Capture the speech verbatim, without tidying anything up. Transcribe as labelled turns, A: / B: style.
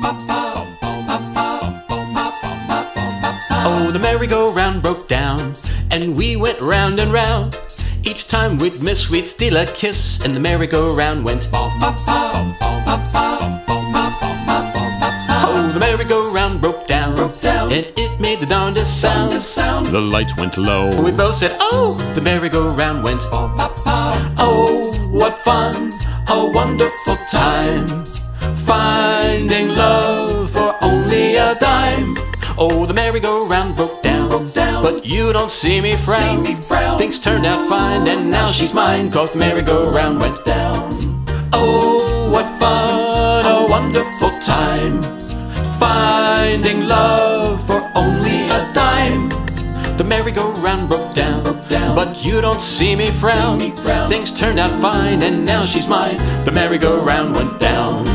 A: Oh, the merry-go-round broke down, and we went round and round. Each time we'd miss, we'd steal a kiss, and the merry-go-round went. Oh, the merry-go-round broke down, broke down, and it made the darndest sound. sound. The lights went low. We both said, oh, the merry-go-round went. Oh, what fun, a wonderful time, finding love for only a dime. Oh, the merry-go-round broke down, broke down, but you don't see me frown. See me frown. Things turned out fine, and now she's mine, 'cause the merry-go-round went down. Oh, what fun, a wonderful time, finding love for only a dime. The merry-go-round broke down, broke down, but you don't see me frown. See me frown. Things turned out fine, and now she's mine. The merry-go-round went down.